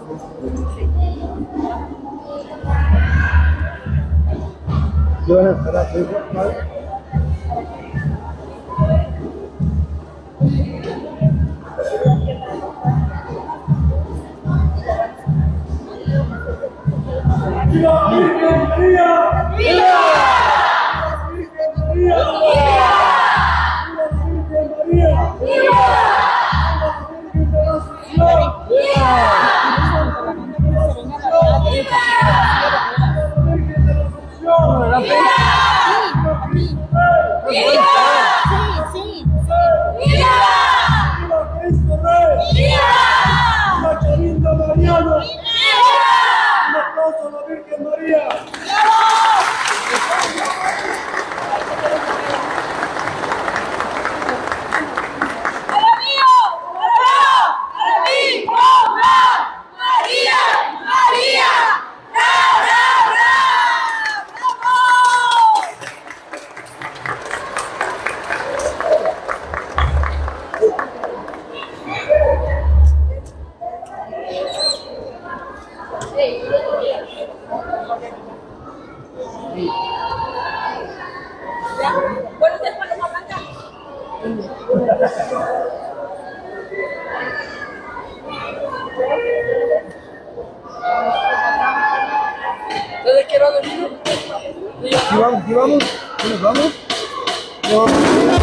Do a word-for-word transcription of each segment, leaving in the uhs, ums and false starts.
¿Qué van a esperar? ¿Sí? ¿Vale? ¡Viva Virgen María! ¡Viva! ¡Virgen María! ¡Viva! ¡Viva Virgen María! ¡Viva! ¡Viva la Asunción! ¡Viva! Mariano. Un aplauso a la Virgen María. ¡Para mí! ¡Para mí! ¡María! ¡María! ¡Ra, ra, ra! ¡Vamos! Bueno, ustedes ponen la blanca. ¿Ustedes qué van a venir? ¿Y vamos? ¿Y vamos? ¿Y nos vamos? No.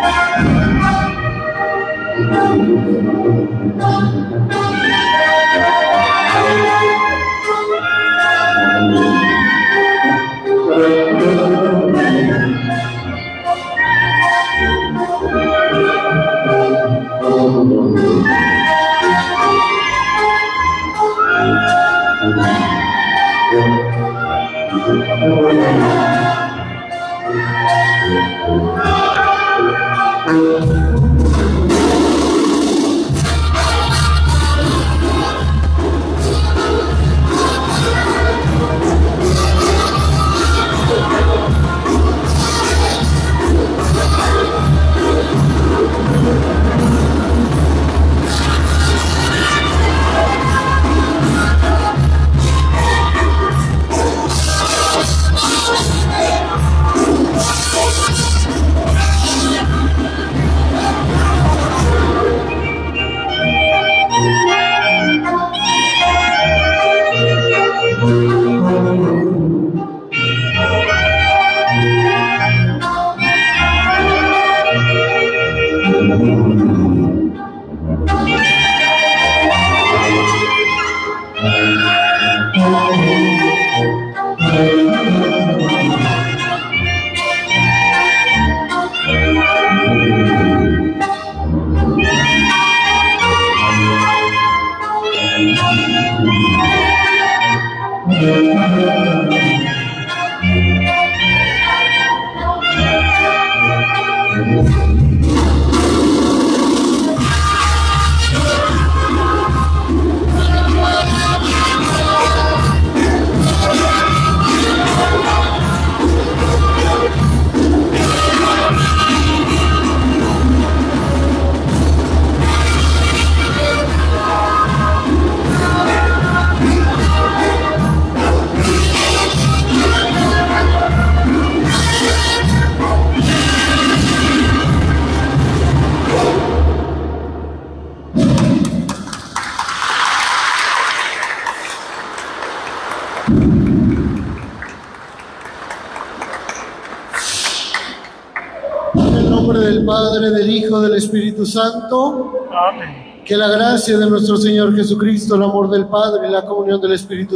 Del Padre, del Hijo, del Espíritu Santo. Amén. Que la gracia de nuestro Señor Jesucristo, el amor del Padre y la comunión del Espíritu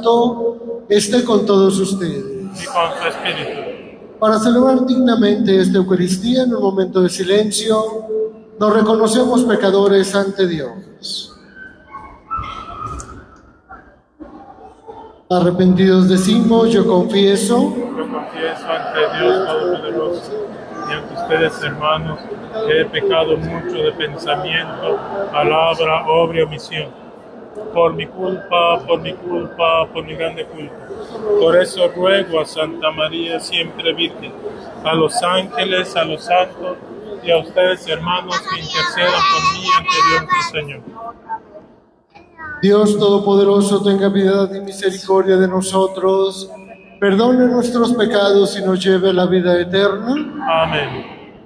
Santo esté con todos ustedes. Y con su espíritu. Para celebrar dignamente esta Eucaristía, en un momento de silencio, nos reconocemos pecadores ante Dios. Arrepentidos decimos, yo confieso. Yo confieso ante Dios Todopoderoso y ante ustedes, hermanos, que he pecado mucho de pensamiento, palabra, obra y omisión. Por mi culpa, por mi culpa, por mi grande culpa. Por eso ruego a Santa María, siempre Virgen, a los ángeles, a los santos y a ustedes, hermanos, que intercedan por mí ante Dios nuestro Señor. Dios Todopoderoso, tenga piedad y misericordia de nosotros, perdone nuestros pecados y nos lleve a la vida eterna. Amén.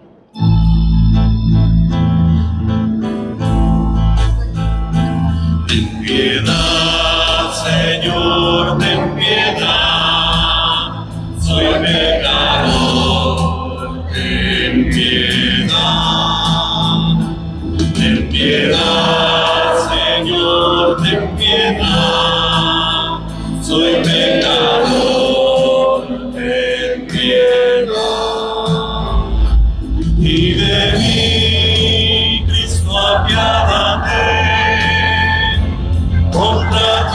Ten piedad, Señor, ten piedad, soy pecador, ten piedad, ten piedad, Señor, ten piedad, soy pecador, ten piedad, y de mí, Cristo, apiádate. Contra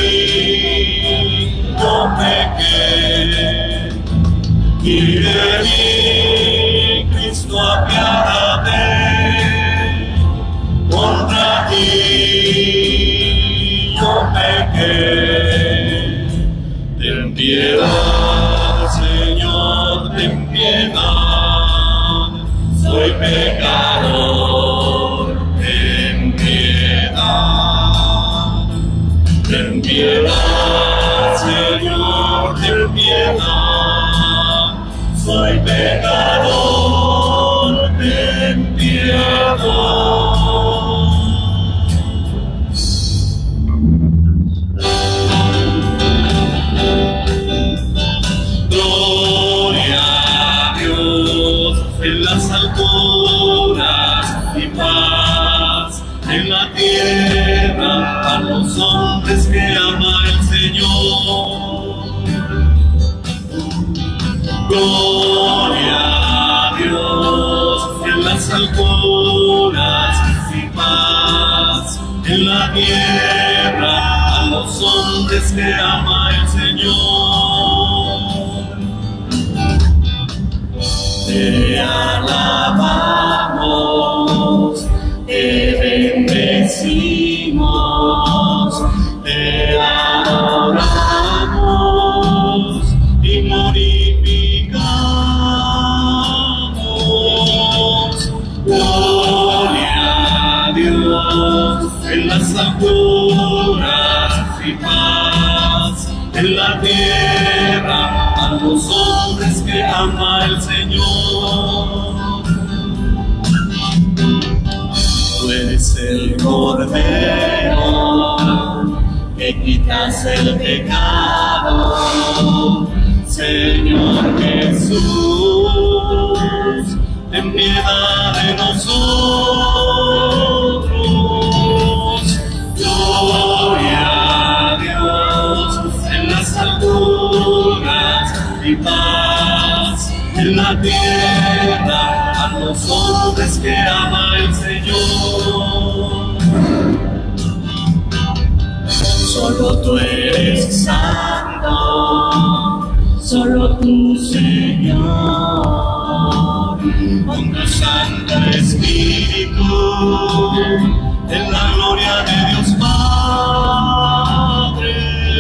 ti yo pequé, y de mí, Cristo, apiádate. Contra ti yo pequé. Ten piedad, Señor, ten piedad, soy pecador, ten piedad. Ten piedad, Señor, ten piedad, soy pecador, ten piedad. Gloria a Dios en las alturas. alturas y paz en la tierra a los hombres que ama el Señor. Gloria a Dios en las alturas y paz en la tierra a los hombres que ama el Señor. Te alabamos, te bendecimos, te adoramos y glorificamos. Gloria a Dios en las alturas y paz en la tierra a los hombres que ama el Señor. Tú eres el Cordero que quitas el pecado, Señor Jesús, ten piedad de nosotros. Gloria a Dios en las alturas y paz en la tierra a los hombres que ama el Señor. Solo tú eres santo, solo tú, Señor, con tu Santo Espíritu, en la gloria de Dios Padre.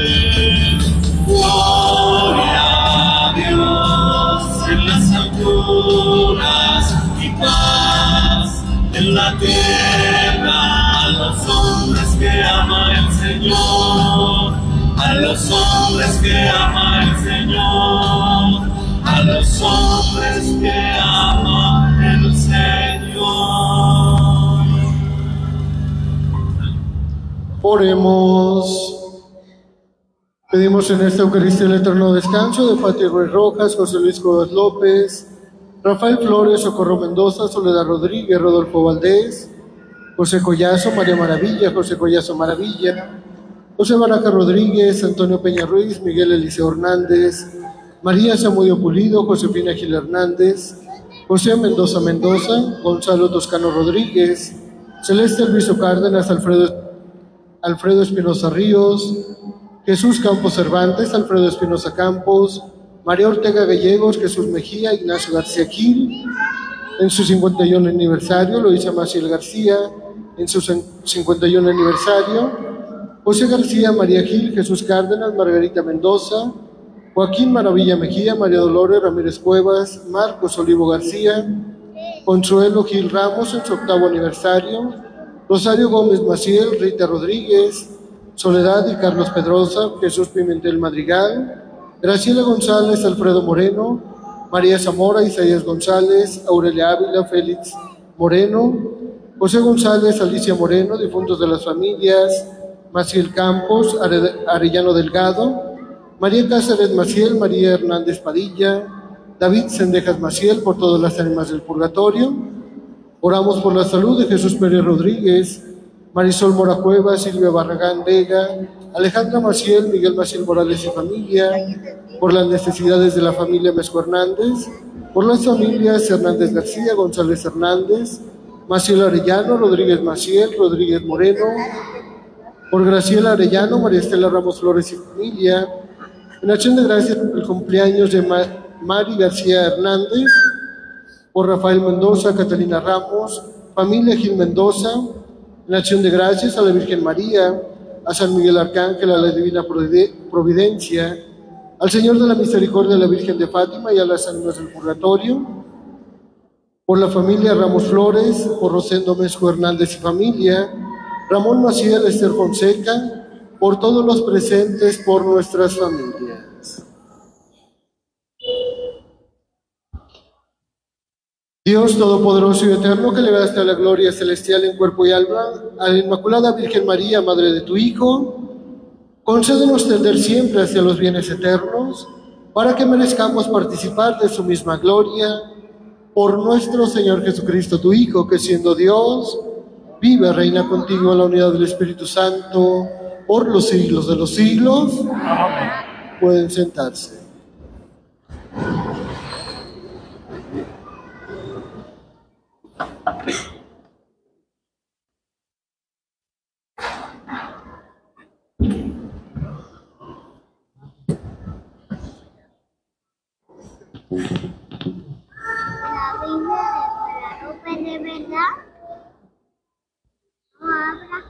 Gloria a Dios en las alturas y paz en la tierra a los hombres que ama el Señor, a los hombres que ama el Señor, a los hombres que ama el Señor. Oremos. Pedimos en esta Eucaristía el eterno descanso de Pati Ruiz Rojas, José Luis Cuevas López, Rafael Flores, Socorro Mendoza, Soledad Rodríguez, Rodolfo Valdés, José Collazo, María Maravilla, José Collazo Maravilla, José Baraja Rodríguez, Antonio Peña Ruiz, Miguel Eliseo Hernández, María Samudio Pulido, Josefina Gil Hernández, José Mendoza Mendoza, Gonzalo Toscano Rodríguez, Celeste Elviso Cárdenas, Alfredo, Alfredo Espinosa Ríos, Jesús Campos Cervantes, Alfredo Espinosa Campos, María Ortega Gallegos, Jesús Mejía, Ignacio García Gil, en su cincuenta y uno aniversario, Loisa Maciel García, en su cincuenta y uno aniversario, José García, María Gil, Jesús Cárdenas, Margarita Mendoza, Joaquín Maravilla Mejía, María Dolores Ramírez Cuevas, Marcos Olivo García, Consuelo Gil Ramos en su octavo aniversario, Rosario Gómez Maciel, Rita Rodríguez, Soledad y Carlos Pedrosa, Jesús Pimentel Madrigal, Graciela González, Alfredo Moreno, María Zamora, Isaías González, Aurelia Ávila, Félix Moreno, José González, Alicia Moreno, difuntos de las familias, Maciel Campos, Arellano Delgado, María Cáceres Maciel, María Hernández Padilla, David Sendejas Maciel, por todas las ánimas del purgatorio. Oramos por la salud de Jesús Pérez Rodríguez, Marisol Mora Cuevas, Silvia Barragán Vega, Alejandra Maciel, Miguel Maciel Morales y familia, por las necesidades de la familia Mesco Hernández, por las familias Hernández García, González Hernández, Maciel Arellano, Rodríguez Maciel, Rodríguez Moreno, por Graciela Arellano, María Estela Ramos Flores y familia, en acción de gracias por el cumpleaños de Ma Mari García Hernández, por Rafael Mendoza, Catalina Ramos, familia Gil Mendoza, en acción de gracias a la Virgen María, a San Miguel Arcángel, a la Divina Providencia, al Señor de la Misericordia, a la Virgen de Fátima y a las ánimas del purgatorio, por la familia Ramos Flores, por Rosendo Mesco Hernández y familia, Ramón Maciel, Esther Fonseca, por todos los presentes, por nuestras familias. Dios Todopoderoso y Eterno, que le daste la gloria celestial en cuerpo y alma a la Inmaculada Virgen María, Madre de tu Hijo, concédenos tender siempre hacia los bienes eternos, para que merezcamos participar de su misma gloria, por nuestro Señor Jesucristo, tu Hijo, que siendo Dios, vive, reina contigo en la unidad del Espíritu Santo, por los siglos de los siglos. Amén. Pueden sentarse. La Biblia de Guadalupe, ¿de verdad? No habla.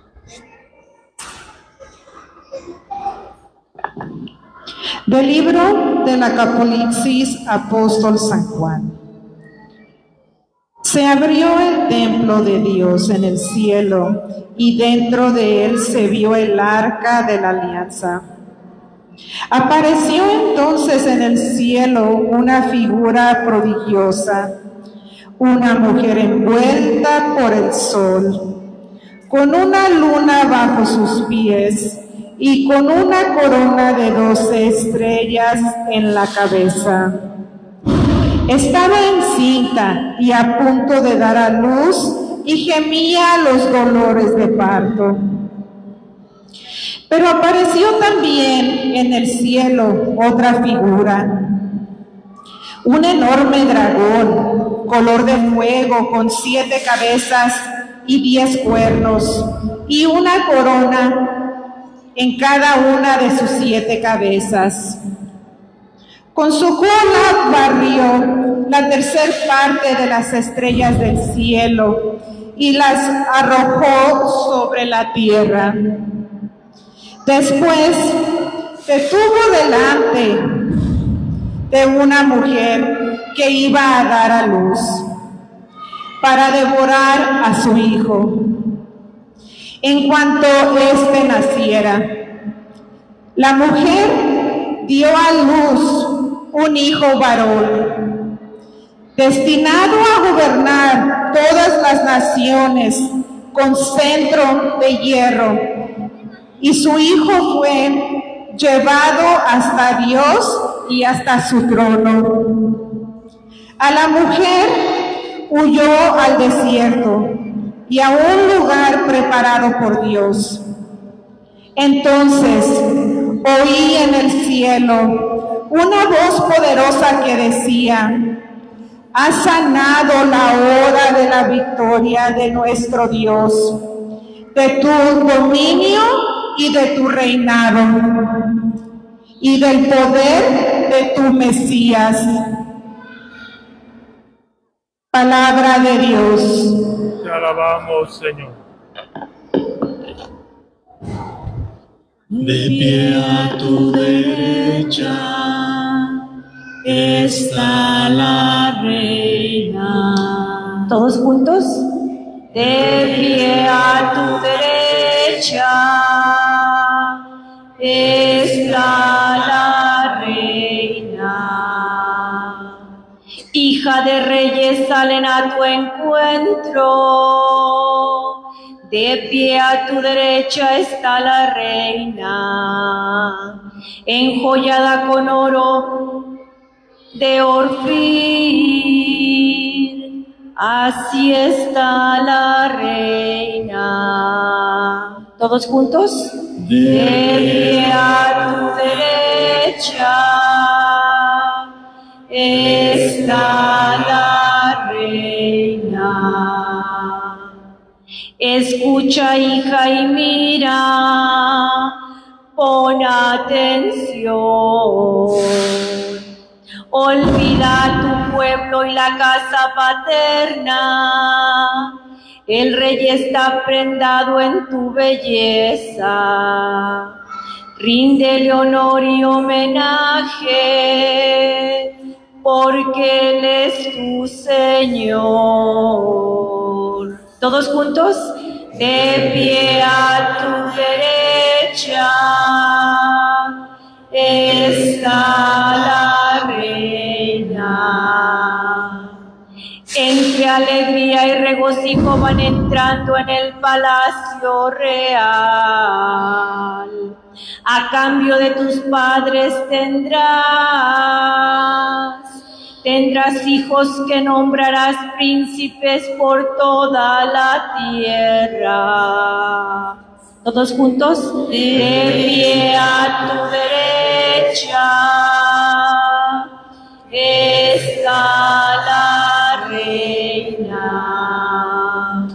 Del libro del Apocalipsis, apóstol San Juan. Se abrió el templo de Dios en el cielo, y dentro de él se vio el arca de la alianza. Apareció entonces en el cielo una figura prodigiosa, una mujer envuelta por el sol, con una luna bajo sus pies y con una corona de doce estrellas en la cabeza. Estaba encinta y a punto de dar a luz y gemía los dolores de parto. Pero apareció también en el cielo otra figura, un enorme dragón, color de fuego, con siete cabezas y diez cuernos, y una corona en cada una de sus siete cabezas. Con su cola barrió la tercera parte de las estrellas del cielo y las arrojó sobre la tierra. Después detuvo delante de una mujer que iba a dar a luz para devorar a su hijo. En cuanto éste naciera, la mujer dio a luz un hijo varón, destinado a gobernar todas las naciones con cetro de hierro, y su hijo fue llevado hasta Dios y hasta su trono. A la mujer huyó al desierto y a un lugar preparado por Dios. Entonces oí en el cielo una voz poderosa que decía: ha sanado la hora de la victoria de nuestro Dios, de tu dominio y de tu reinado, y del poder de tu Mesías. Palabra de Dios. Te alabamos, Señor. De pie a tu derecha está la reina. Todos juntos. De pie a tu derecha está la reina. Hija de reyes, salen a tu encuentro. De pie a tu derecha está la reina, enjollada con oro de Orfir. Así está la reina. ¿Todos juntos? De pie a tu derecha está la reina. Escucha, hija, y mira, pon atención. Olvida tu pueblo y la casa paterna. El rey está prendado en tu belleza. Ríndele honor y homenaje, porque Él es tu Señor. ¿Todos juntos? De pie a tu derecha está la reina. Entre alegría y regocijo van entrando en el palacio real. A cambio de tus padres tendrás Tendrás hijos que nombrarás príncipes por toda la tierra. Todos juntos, de pie a tu derecha está la reina.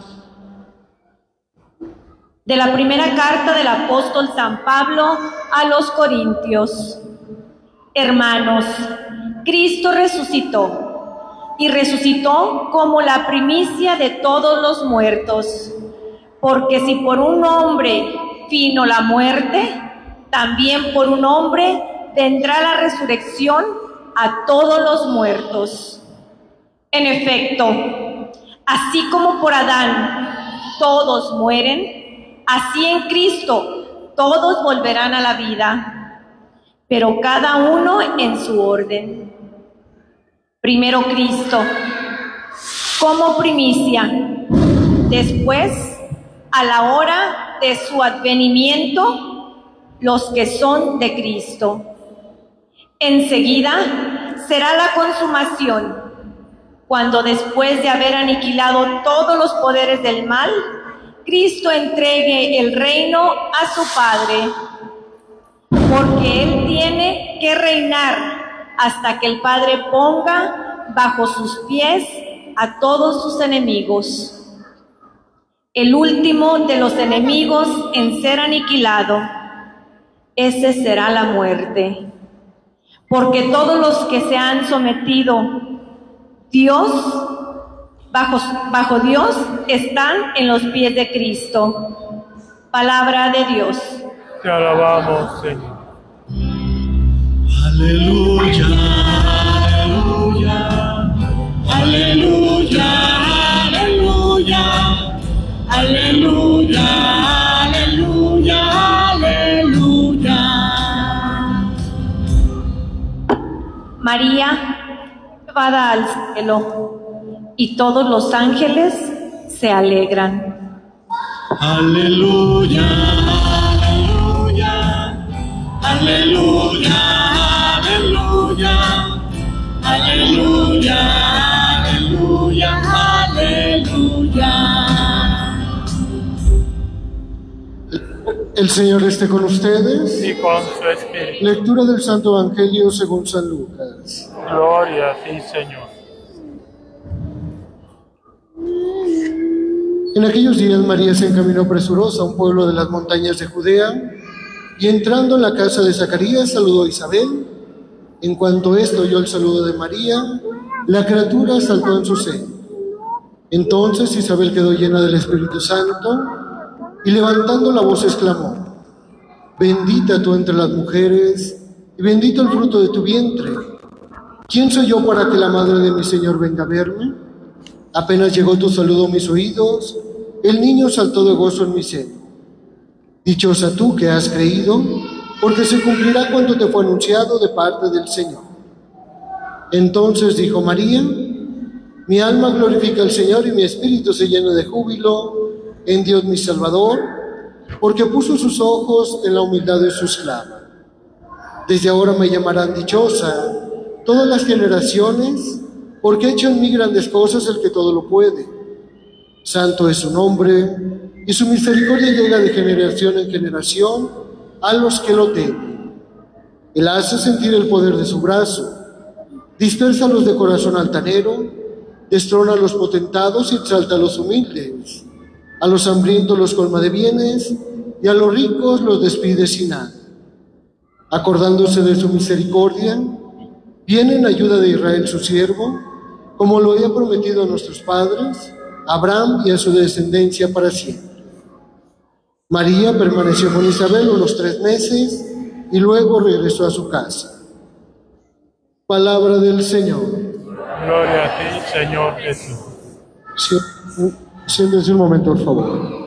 De la primera carta del apóstol San Pablo a los Corintios. Hermanos, Cristo resucitó, y resucitó como la primicia de todos los muertos, porque si por un hombre vino la muerte, también por un hombre vendrá la resurrección a todos los muertos. En efecto, así como por Adán todos mueren, así en Cristo todos volverán a la vida, pero cada uno en su orden. Primero Cristo, como primicia, después, a la hora de su advenimiento, los que son de Cristo. Enseguida será la consumación, cuando después de haber aniquilado todos los poderes del mal, Cristo entregue el reino a su Padre, porque Él tiene que reinar hasta que el Padre ponga bajo sus pies a todos sus enemigos. El último de los enemigos en ser aniquilado, ese será la muerte. Porque todos los que se han sometido Dios, bajo, bajo Dios, están en los pies de Cristo. Palabra de Dios. Te alabamos, Señor. Aleluya, aleluya, aleluya, aleluya, aleluya, aleluya, aleluya. María, llevada al cielo, y todos los ángeles se alegran. Aleluya, aleluya, aleluya, aleluya, aleluya, aleluya, aleluya. El Señor esté con ustedes. Y con su espíritu. Lectura del Santo Evangelio según San Lucas. Gloria a ti, Señor. En aquellos días María se encaminó presurosa a un pueblo de las montañas de Judea, y entrando en la casa de Zacarías saludó a Isabel. En cuanto esto oyó el saludo de María, la criatura saltó en su seno. Entonces Isabel quedó llena del Espíritu Santo, y levantando la voz exclamó: Bendita tú entre las mujeres, y bendito el fruto de tu vientre. ¿Quién soy yo para que la madre de mi Señor venga a verme? Apenas llegó tu saludo a mis oídos, el niño saltó de gozo en mi seno. Dichosa tú que has creído, porque se cumplirá cuanto te fue anunciado de parte del Señor. Entonces dijo María: Mi alma glorifica al Señor, y mi espíritu se llena de júbilo en Dios mi Salvador, porque puso sus ojos en la humildad de su esclava. Desde ahora me llamarán dichosa todas las generaciones, porque ha hecho en mí grandes cosas el que todo lo puede. Santo es su nombre, y su misericordia llega de generación en generación a los que lo temen. Él hace sentir el poder de su brazo, dispersa a los de corazón altanero, destrona a los potentados y exalta a los humildes. A los hambrientos los colma de bienes, y a los ricos los despide sin nada. Acordándose de su misericordia, viene en ayuda de Israel su siervo, como lo había prometido a nuestros padres, a Abraham y a su descendencia para siempre. María permaneció con Isabel unos tres meses y luego regresó a su casa. Palabra del Señor. Gloria a ti, Señor Jesús. Sí, siéntense un momento, por favor.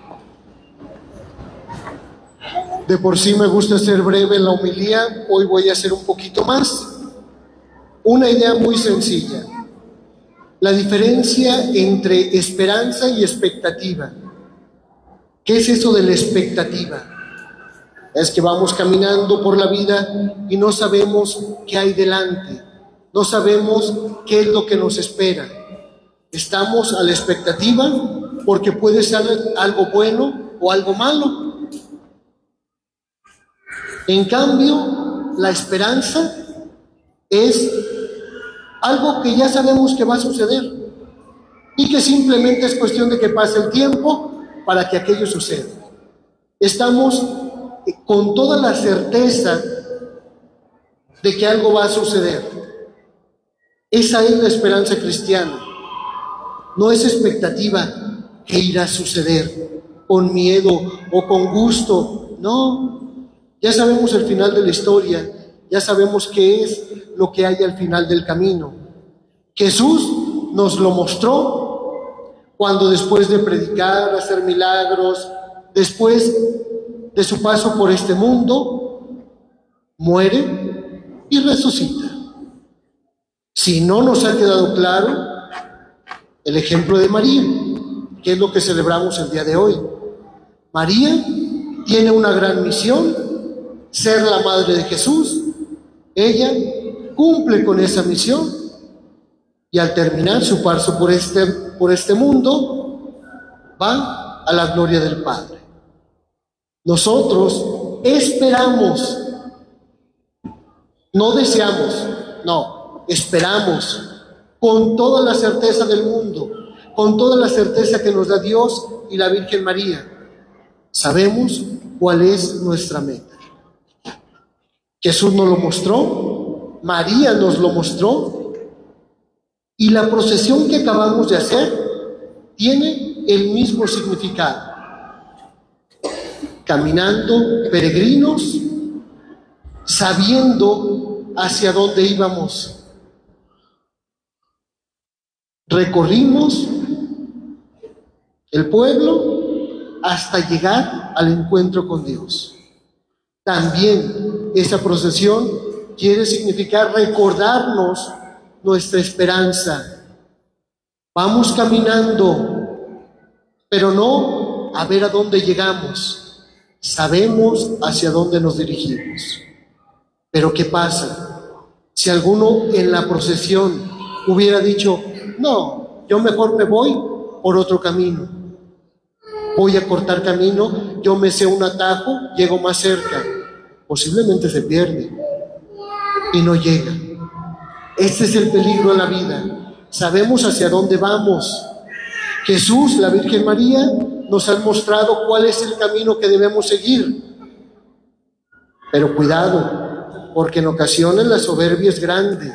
De por sí me gusta ser breve en la homilía, hoy voy a hacer un poquito más. Una idea muy sencilla: la diferencia entre esperanza y expectativa. ¿Qué es eso de la expectativa? Es que vamos caminando por la vida y no sabemos qué hay delante. No sabemos qué es lo que nos espera. Estamos a la expectativa porque puede ser algo bueno o algo malo. En cambio, la esperanza es algo que ya sabemos que va a suceder y que simplemente es cuestión de que pase el tiempo para que aquello suceda. Estamos con toda la certeza de que algo va a suceder. Esa es la esperanza cristiana. No es expectativa que irá a suceder con miedo o con gusto. No, ya sabemos el final de la historia, ya sabemos qué es lo que hay al final del camino. Jesús nos lo mostró cuando después de predicar, hacer milagros, después de su paso por este mundo, muere y resucita. Si no nos ha quedado claro, el ejemplo de María, que es lo que celebramos el día de hoy. María tiene una gran misión, ser la madre de Jesús. Ella cumple con esa misión y al terminar su paso por este, por este mundo, va a la gloria del Padre. Nosotros esperamos, no deseamos, no, esperamos con toda la certeza del mundo, con toda la certeza que nos da Dios y la Virgen María. Sabemos cuál es nuestra meta. Jesús nos lo mostró, María nos lo mostró, y la procesión que acabamos de hacer tiene el mismo significado. Caminando peregrinos, sabiendo hacia dónde íbamos. Recorrimos el pueblo hasta llegar al encuentro con Dios. También esa procesión quiere significar recordarnos nuestra esperanza. Vamos caminando, pero no a ver a dónde llegamos. Sabemos hacia dónde nos dirigimos. Pero ¿qué pasa? Si alguno en la procesión hubiera dicho: no, yo mejor me voy por otro camino, voy a cortar camino, yo me sé un atajo, llego más cerca, posiblemente se pierde y no llega. Este es el peligro de la vida. Sabemos hacia dónde vamos. Jesús, la Virgen María, nos han mostrado cuál es el camino que debemos seguir. Pero cuidado, porque en ocasiones la soberbia es grande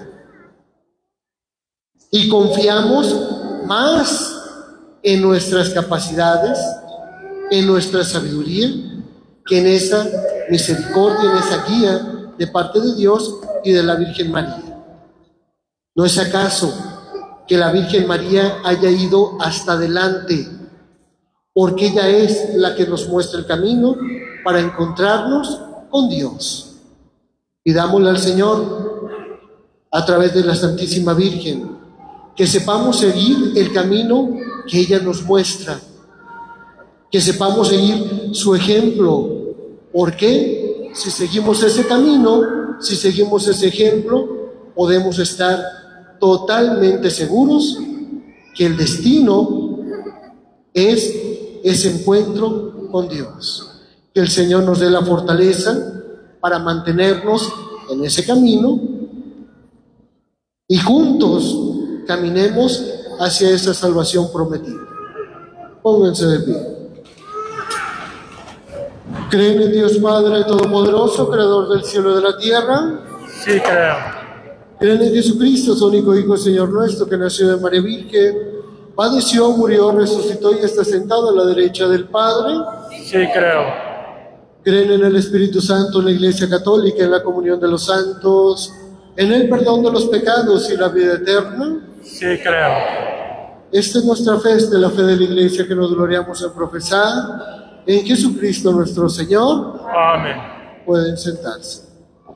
y confiamos más en nuestras capacidades, en nuestra sabiduría, que en esa misericordia, en esa guía de parte de Dios y de la Virgen María. ¿No es acaso que la Virgen María haya ido hasta adelante, porque ella es la que nos muestra el camino para encontrarnos con Dios? Pidámosle al Señor, a través de la Santísima Virgen, que sepamos seguir el camino que ella nos muestra, que sepamos seguir su ejemplo. ¿Por qué? Si seguimos ese camino, si seguimos ese ejemplo, podemos estar totalmente seguros que el destino es ese encuentro con Dios. Que el Señor nos dé la fortaleza para mantenernos en ese camino y juntos caminemos hacia esa salvación prometida. Pónganse de pie. ¿Creen en Dios Padre Todopoderoso, Creador del cielo y de la tierra? Sí, creo. ¿Creen en Jesucristo, su único Hijo, Señor nuestro, que nació de María Virgen, padeció, murió, resucitó y está sentado a la derecha del Padre? Sí, creo. ¿Creen en el Espíritu Santo, en la Iglesia Católica, en la comunión de los santos, en el perdón de los pecados y la vida eterna? Sí, creo. Esta es nuestra fe, esta es la fe de la Iglesia que nos gloriamos en profesar. En Jesucristo nuestro Señor. Amén. Pueden sentarse.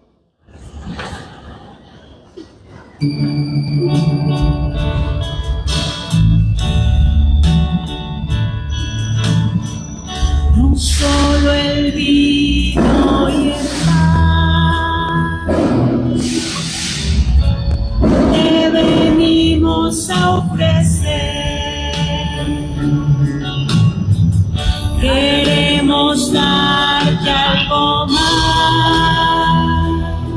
No solo el vino y el pan ofrecer. Queremos darte algo más.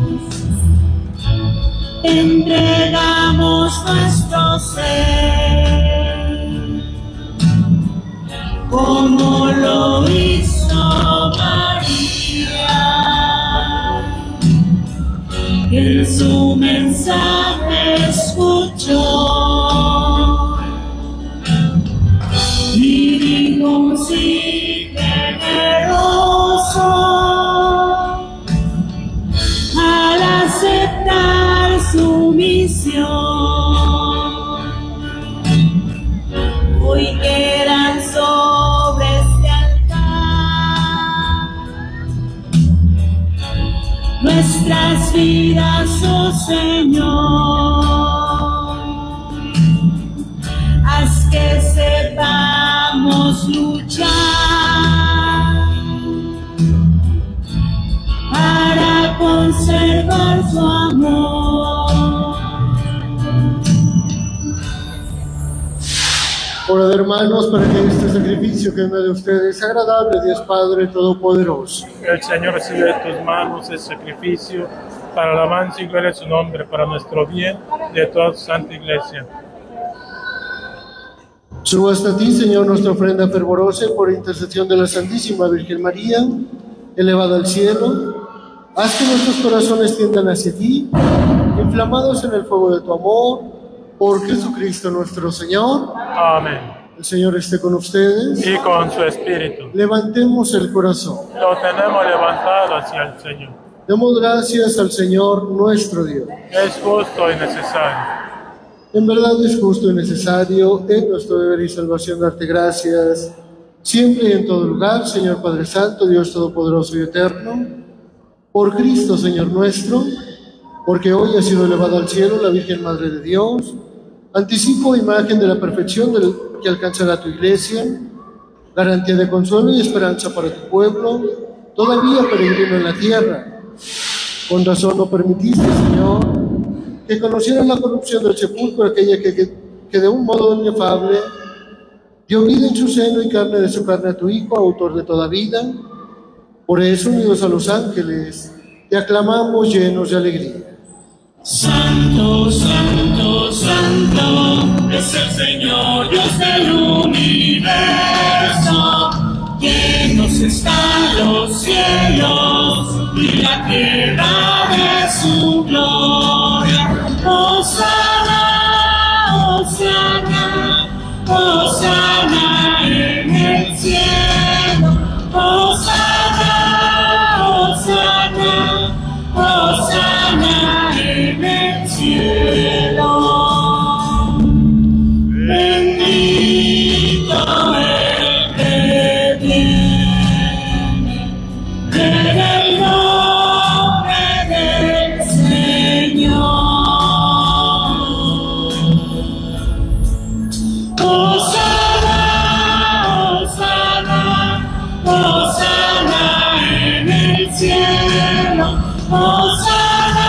Te entregamos nuestro ser, como lo hizo María, que en su mensaje escuchó y dijo sí generoso al aceptar su misión. Hoy quedan sobre este altar nuestras vidas, oh Señor. Haz que sepamos luchar para conservar su amor. Orad, hermanos, para que este sacrificio que es de ustedes sea agradable a Dios Padre Todopoderoso. El Señor recibe de tus manos el sacrificio para alabanza y gloria de su nombre, para nuestro bien y de toda su santa iglesia. Subo hasta ti, Señor, nuestra ofrenda fervorosa y por intercesión de la Santísima Virgen María, elevada al cielo. Haz que nuestros corazones tiendan hacia ti, inflamados en el fuego de tu amor, por Jesucristo nuestro Señor. Amén. El Señor esté con ustedes. Y con su espíritu. Levantemos el corazón. Lo tenemos levantado hacia el Señor. Demos gracias al Señor nuestro Dios. Es justo y necesario. En verdad es justo y necesario, es nuestro deber y salvación darte gracias, siempre y en todo lugar, Señor Padre Santo, Dios Todopoderoso y Eterno, por Cristo, Señor nuestro, porque hoy ha sido elevada al cielo la Virgen Madre de Dios, anticipo e imagen de la perfección del que alcanzará tu iglesia, garantía de consuelo y esperanza para tu pueblo, todavía peregrino en la tierra. Con razón no permitiste, Señor, que conocieran la corrupción del sepulcro, aquella que, que, que de un modo inefable dio vida en su seno y carne de su carne a tu Hijo, autor de toda vida. Por eso, unidos a los ángeles, te aclamamos llenos de alegría. Santo, santo, santo, es el Señor Dios del universo, llenos están los cielos y la tierra de su gloria. Hosana, hosana, hosana en el cielo. Hosana, hosana, hosana en el cielo. Bendito el que viene en el nombre del Señor. Hosana, hosana, hosana en el cielo. Hosana,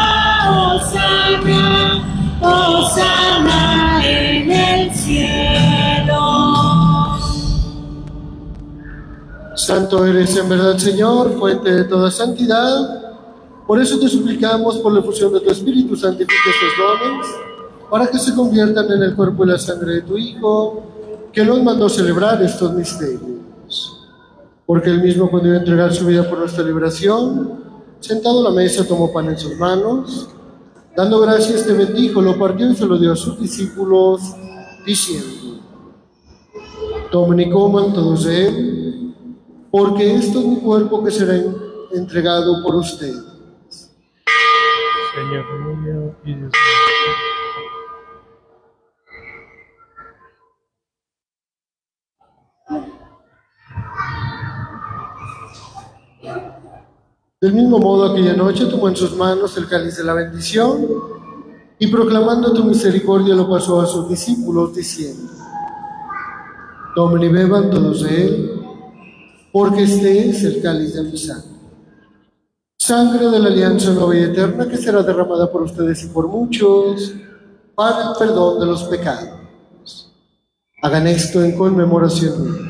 hosana, hosana en el cielo. Santo eres en verdad, Señor, fuente de toda santidad. Por eso te suplicamos, por la efusión de tu Espíritu, santifica estos dones, para que se conviertan en el cuerpo y la sangre de tu Hijo, que nos mandó celebrar estos misterios. Porque él mismo, cuando iba a entregar su vida por nuestra liberación, sentado a la mesa, tomó pan en sus manos, dando gracias, te bendijo, lo partió y se lo dio a sus discípulos, diciendo: tomen y coman todos de él, porque esto es mi cuerpo que será entregado por ustedes. Señor mío y Dios mío. Del mismo modo, aquella noche tomó en sus manos el cáliz de la bendición y, proclamando tu misericordia, lo pasó a sus discípulos, diciendo: tomen y beban todos de él, porque este es el cáliz de mi sangre, sangre de la alianza nueva y eterna, que será derramada por ustedes y por muchos para el perdón de los pecados. Hagan esto en conmemoración mía.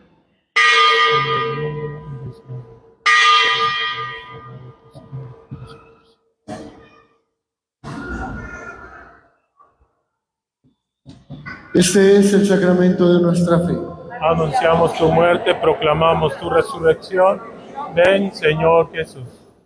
Este es el sacramento de nuestra fe. Anunciamos tu muerte, proclamamos tu resurrección. Ven, Señor Jesús.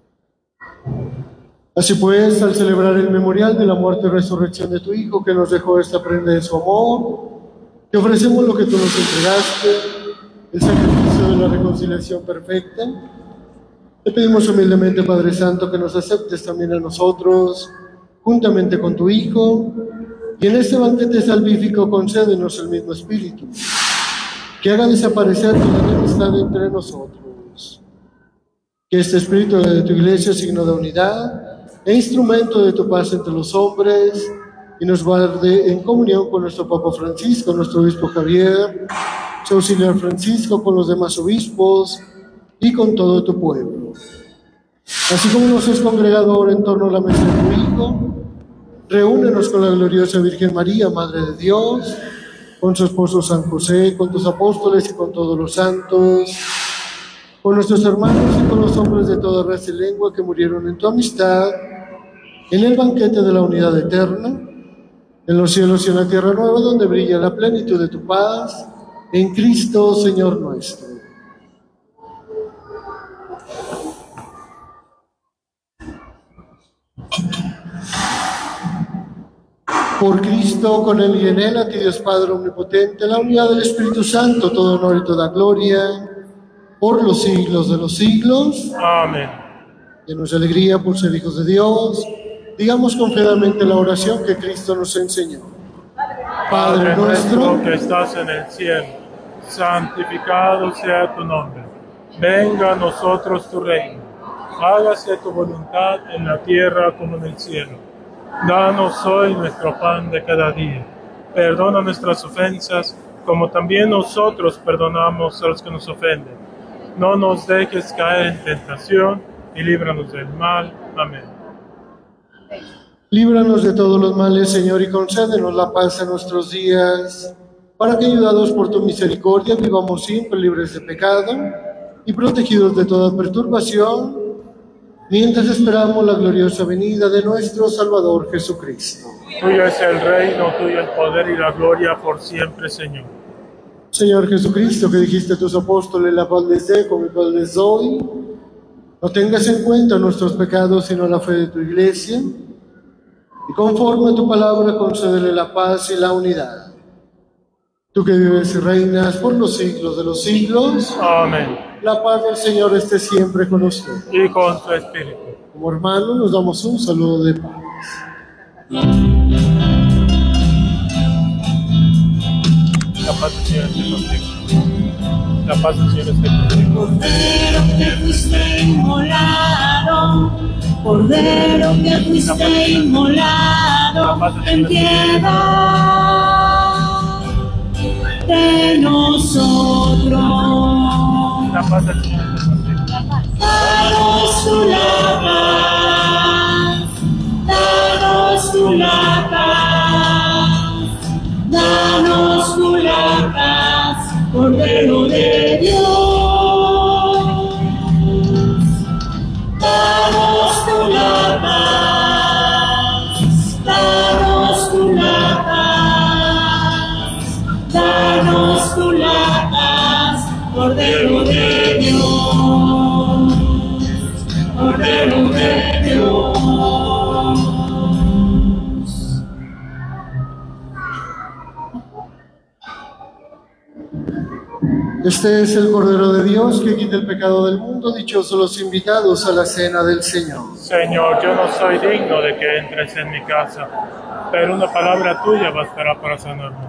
Así pues, al celebrar el memorial de la muerte y resurrección de tu Hijo, que nos dejó esta prenda de su amor, te ofrecemos lo que tú nos entregaste, el sacrificio de la reconciliación perfecta. Te pedimos humildemente, Padre Santo, que nos aceptes también a nosotros, juntamente con tu Hijo, y en este banquete salvífico concédenos el mismo Espíritu, que haga desaparecer toda enemistad entre nosotros. Que este Espíritu de tu Iglesia, signo de unidad e instrumento de tu paz entre los hombres, y nos guarde en comunión con nuestro Papa Francisco, nuestro Obispo Javier, su auxiliar Francisco, con los demás obispos y con todo tu pueblo. Así como nos has congregado ahora en torno a la mesa de tu Hijo, reúnenos con la gloriosa Virgen María, Madre de Dios, con su esposo San José, con tus apóstoles y con todos los santos, con nuestros hermanos y con los hombres de toda raza y lengua que murieron en tu amistad, en el banquete de la unidad eterna, en los cielos y en la tierra nueva, donde brilla la plenitud de tu paz, en Cristo, Señor nuestro. Por Cristo, con Él y en Él, a ti Dios Padre Omnipotente, la unidad del Espíritu Santo, todo honor y toda gloria, por los siglos de los siglos. Amén. Llenos de alegría por ser hijos de Dios, digamos confiadamente la oración que Cristo nos enseñó. Padre nuestro que estás en el cielo, santificado sea tu nombre. Venga a nosotros tu reino. Hágase tu voluntad en la tierra como en el cielo. Danos hoy nuestro pan de cada día. Perdona nuestras ofensas, como también nosotros perdonamos a los que nos ofenden. No nos dejes caer en tentación y líbranos del mal. Amén. Líbranos de todos los males, Señor, y concédenos la paz en nuestros días, para que, ayudados por tu misericordia, vivamos siempre libres de pecado y protegidos de toda perturbación, mientras esperamos la gloriosa venida de nuestro Salvador Jesucristo. Tuyo es el reino, tuyo el poder y la gloria por siempre, Señor. Señor Jesucristo, que dijiste a tus apóstoles, la paz les dejo, mi paz les doy, no tengas en cuenta nuestros pecados, sino la fe de tu Iglesia, y conforme a tu palabra concédele la paz y la unidad. Tú que vives y reinas por los siglos de los siglos. Amén. La paz del Señor esté siempre con usted. Y con tu espíritu. Como hermanos nos damos un saludo de paz. La paz del Señor esté contigo. La paz del Señor esté contigo. Cordero que fuiste inmolado, Cordero que fuiste inmolado, ten piedad de nosotros. La paz del Señor esté contigo. Danos tu la paz, danos tu la paz, danos tu la paz, Cordero de Dios. Danos tu la paz, danos tu la paz, danos tu la paz, Cordero de Dios, Cordero de Dios. Este es el Cordero de Dios que quita el pecado del mundo. Dichosos los invitados a la cena del Señor. Señor, yo no soy digno de que entres en mi casa, pero una palabra tuya bastará para sanarme.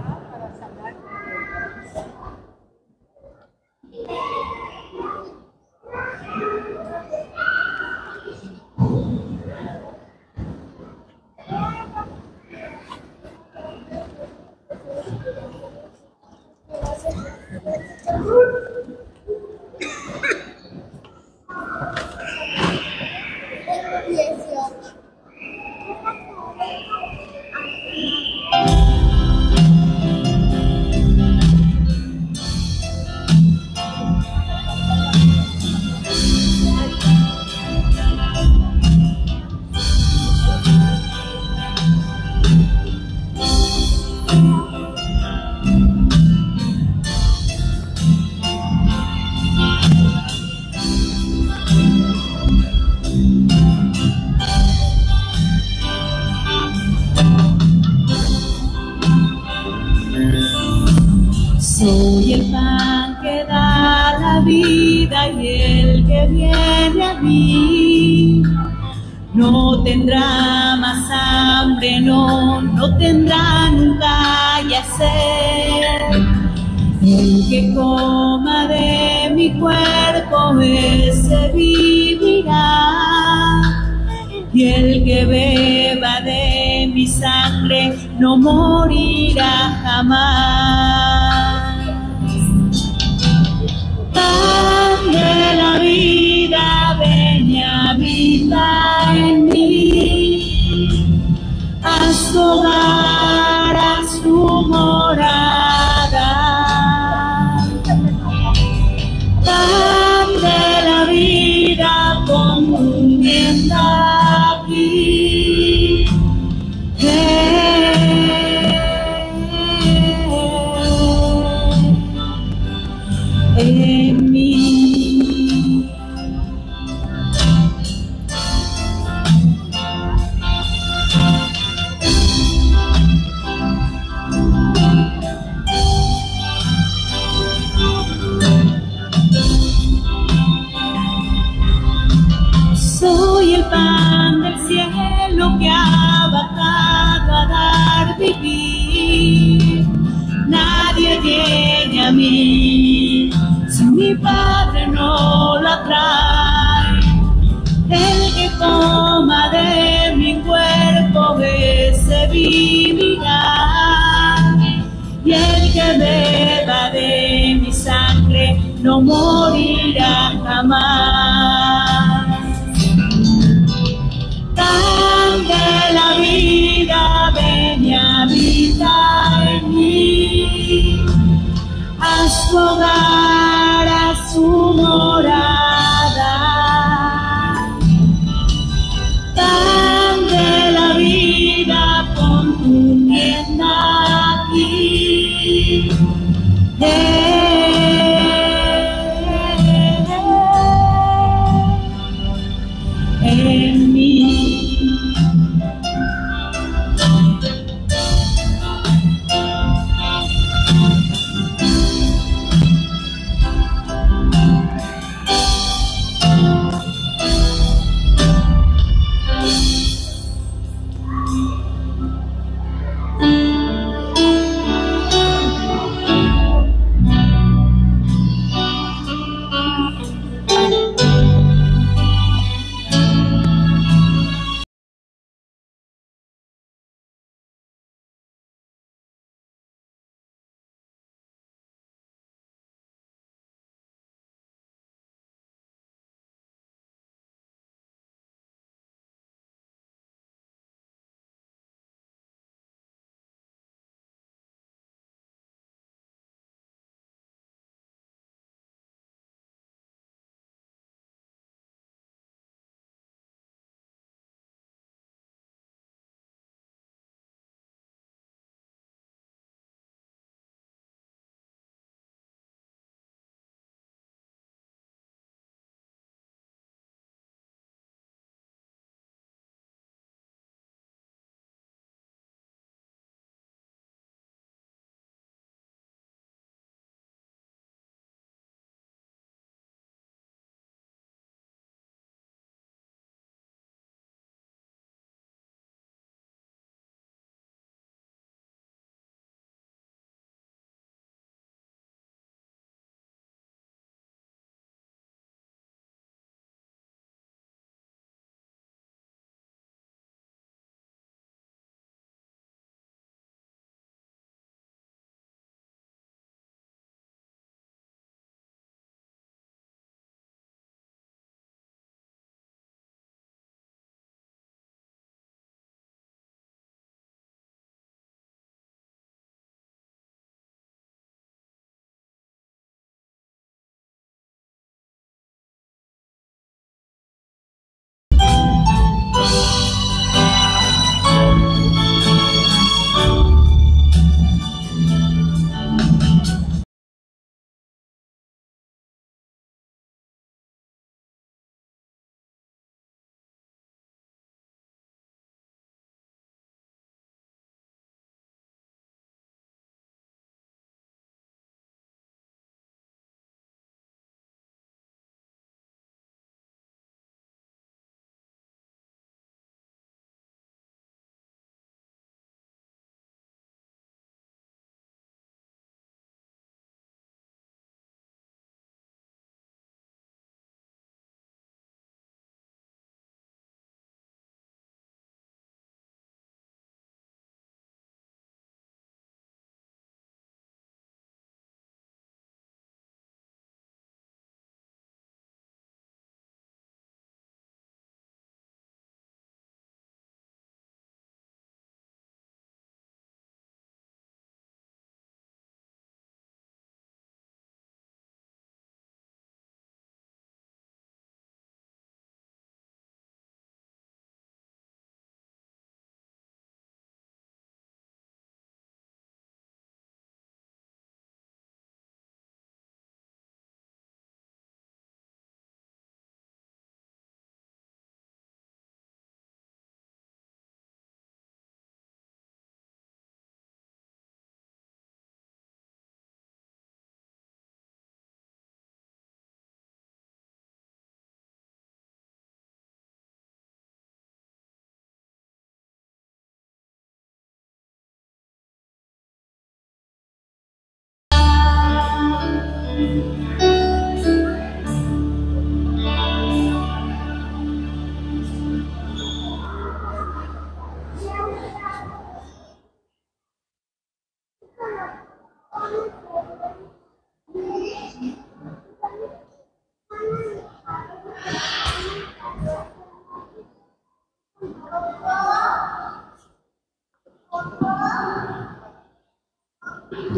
Soy el pan que da la vida y el que viene a mí no tendrá más hambre, no, no tendrá nunca ya sed. El que coma de mi cuerpo, ese vivirá, y el que beba de mi sangre no morirá jamás. Pan de la vida, ven y habita en mí, haz tu hogar, haz tu morada. Pan de la vida, pon tu tienda aquí. En mí. Soy el pan del cielo que ha bajado a dar vivir. Nadie viene a mí si mi Padre no lo trae. El que coma de mi cuerpo, ese vivirá, y el que beba de mi sangre no morirá jamás. Pan de la vida, ven y habita en mí, haz tu hogar, haz tu morada. Pan de la vida, pon tu tienda aquí. En mí.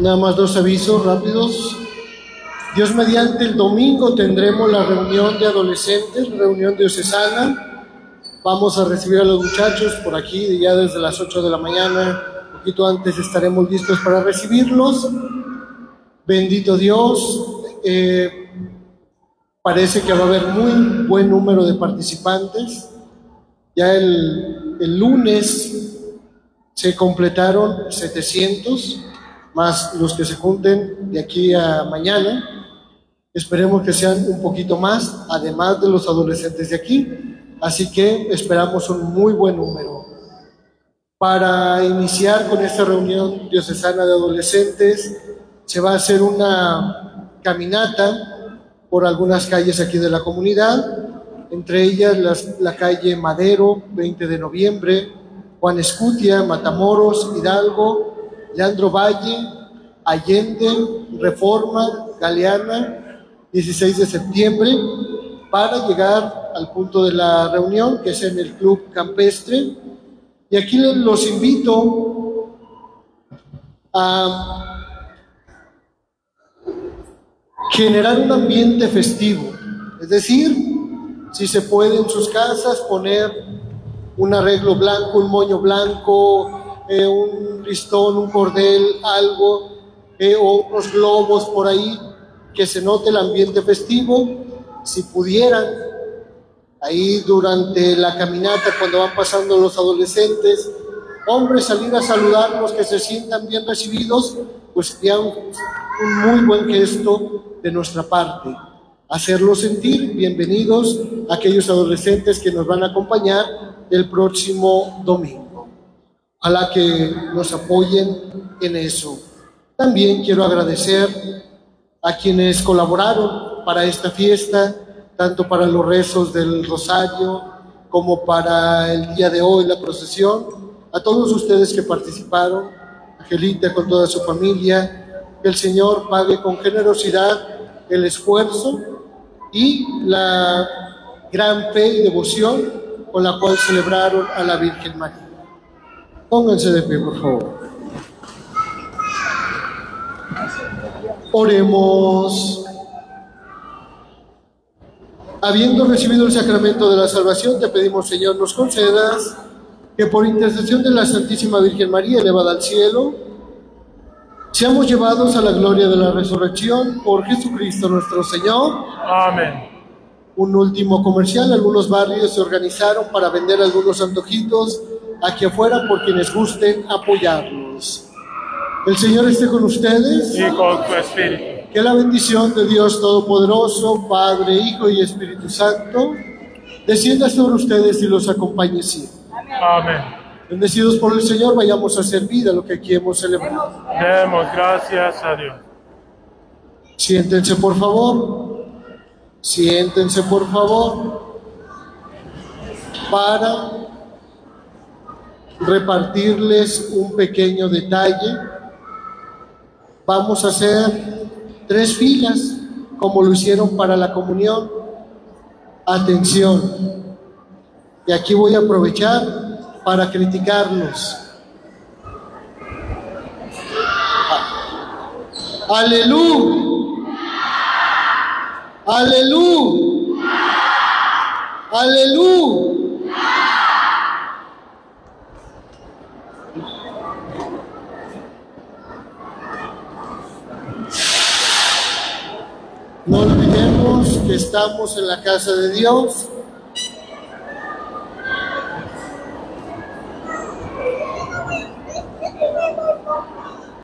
Nada más dos avisos rápidos. Dios mediante, el domingo tendremos la reunión de adolescentes, reunión diocesana. Vamos a recibir a los muchachos por aquí ya desde las ocho de la mañana. Un poquito antes estaremos listos para recibirlos. Bendito Dios. Eh, parece que va a haber muy buen número de participantes. Ya el, el lunes se completaron setecientos, más los que se junten de aquí a mañana. Esperemos que sean un poquito más, además de los adolescentes de aquí. Así que esperamos un muy buen número. Para iniciar con esta reunión diocesana de adolescentes, se va a hacer una caminata por algunas calles aquí de la comunidad, entre ellas las, la calle Madero, veinte de noviembre, Juan Escutia, Matamoros, Hidalgo, Leandro Valle, Allende, Reforma, Galeana, dieciséis de septiembre, para llegar al punto de la reunión, que es en el Club Campestre. Y aquí los invito a generar un ambiente festivo, es decir, si se puede en sus casas poner un arreglo blanco, un moño blanco, eh, un listón, un cordel, algo, eh, o unos globos por ahí, que se note el ambiente festivo. Si pudieran, ahí durante la caminata, cuando van pasando los adolescentes, hombres, salir a saludarlos, que se sientan bien recibidos, pues sería un, un muy buen gesto de nuestra parte. Hacerlos sentir bienvenidos a aquellos adolescentes que nos van a acompañar el próximo domingo. Ojalá que nos apoyen en eso. También quiero agradecer a quienes colaboraron para esta fiesta, tanto para los rezos del Rosario como para el día de hoy, la procesión. A todos ustedes que participaron, Angelita con toda su familia, que el Señor pague con generosidad el esfuerzo y la gran fe y devoción con la cual celebraron a la Virgen María. Pónganse de pie, por favor. Oremos. Habiendo recibido el sacramento de la salvación, te pedimos, Señor, nos concedas que por intercesión de la Santísima Virgen María elevada al cielo, seamos llevados a la gloria de la resurrección por Jesucristo nuestro Señor. Amén. Un último comercial: algunos barrios se organizaron para vender algunos antojitos aquí afuera por quienes gusten apoyarlos. El Señor esté con ustedes. Y con tu espíritu. Que la bendición de Dios Todopoderoso, Padre, Hijo y Espíritu Santo, descienda sobre ustedes y los acompañe siempre. Amén. Bendecidos por el Señor, vayamos a servir a lo que aquí hemos celebrado. Demos gracias a Dios. Siéntense, por favor. Siéntense, por favor, para repartirles un pequeño detalle. Vamos a hacer tres filas, como lo hicieron para la comunión. Atención. Y aquí voy a aprovechar para criticarlos. Aleluya. Aleluya. Aleluya. No olvidemos que estamos en la casa de Dios